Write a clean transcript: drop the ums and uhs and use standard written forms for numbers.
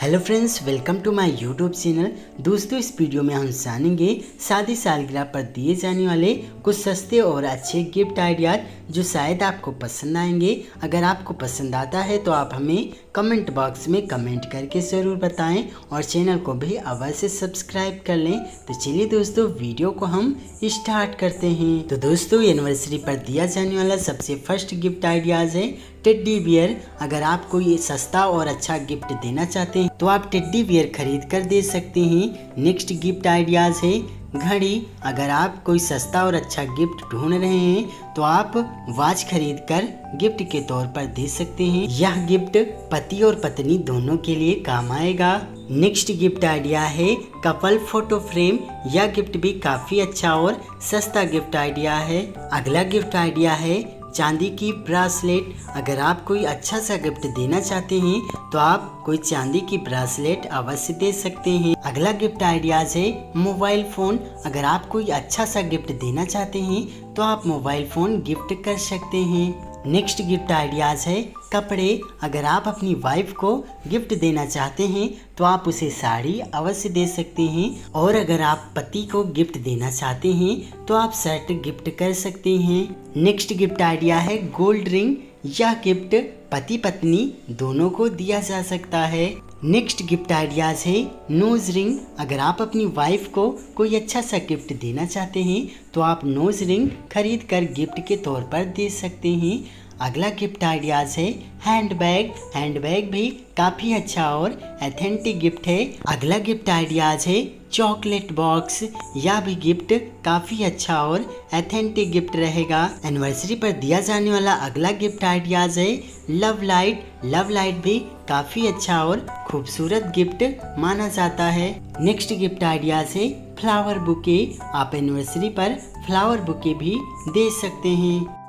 Hello friends, welcome to my YouTube channel. दोस्तों, इस video में हम जानेंगे शादी सालगिरह पर दिए जाने वाले कुछ सस्ते और अच्छे गिफ्ट आइडियाज जो शायद आपको पसंद आएंगे। अगर आपको पसंद आता है तो आप हमें कमेंट बॉक्स में कमेंट करके ज़रूर बताएं और चैनल को भी अवश्य सब्सक्राइब कर लें। तो चलिए दोस्तों, वीडियो को हम स्टार्ट करते हैं। तो दोस्तों, एनिवर्सरी पर दिया जाने वाला सबसे फर्स्ट गिफ्ट आइडियाज है टेडी बियर। अगर आप कोई सस्ता और अच्छा गिफ्ट देना चाहते हैं तो आप टेडी बियर खरीद कर दे सकते हैं। नेक्स्ट गिफ्ट आइडियाज है घड़ी। अगर आप कोई सस्ता और अच्छा गिफ्ट ढूंढ रहे हैं तो आप वॉच खरीद कर गिफ्ट के तौर पर दे सकते हैं। यह गिफ्ट पति और पत्नी दोनों के लिए काम आएगा। नेक्स्ट गिफ्ट आइडिया है कपल फोटो फ्रेम। यह गिफ्ट भी काफी अच्छा और सस्ता गिफ्ट आइडिया है। अगला गिफ्ट आइडिया है चांदी की ब्रासलेट। अगर आप कोई अच्छा सा गिफ्ट देना चाहते हैं तो आप कोई चांदी की ब्रासलेट अवश्य दे सकते हैं। अगला गिफ्ट आइडियाज है मोबाइल फ़ोन। अगर आप कोई अच्छा सा गिफ्ट देना चाहते हैं तो आप मोबाइल फ़ोन गिफ्ट कर सकते हैं। नेक्स्ट गिफ्ट आइडियाज है कपड़े। अगर आप अपनी वाइफ को गिफ्ट देना चाहते हैं तो आप उसे साड़ी अवश्य दे सकते हैं। और अगर आप पति को गिफ्ट देना चाहते हैं तो आप शर्ट गिफ्ट कर सकते हैं। नेक्स्ट गिफ्ट आइडिया है गोल्ड रिंग। यह गिफ्ट पति पत्नी दोनों को दिया जा सकता है। नेक्स्ट गिफ्ट आइडियाज है नोज रिंग। अगर आप अपनी वाइफ को कोई अच्छा सा गिफ्ट देना चाहते हैं तो आप नोज रिंग खरीद कर गिफ्ट के तौर पर दे सकते हैं। अगला गिफ्ट आइडियाज है हैंडबैग। हैंडबैग भी काफ़ी अच्छा और एथेंटिक गिफ्ट है। अगला गिफ्ट आइडियाज है चॉकलेट बॉक्स। यह भी गिफ्ट काफ़ी अच्छा और एथेंटिक गिफ्ट रहेगा। एनिवर्सरी पर दिया जाने वाला अगला गिफ्ट आइडियाज है लव लाइट। लव लाइट भी काफ़ी अच्छा और खूबसूरत गिफ्ट माना जाता है। नेक्स्ट गिफ्ट आइडियाज है फ्लावर बुके। आप एनिवर्सरी पर फ्लावर बुके भी दे सकते हैं।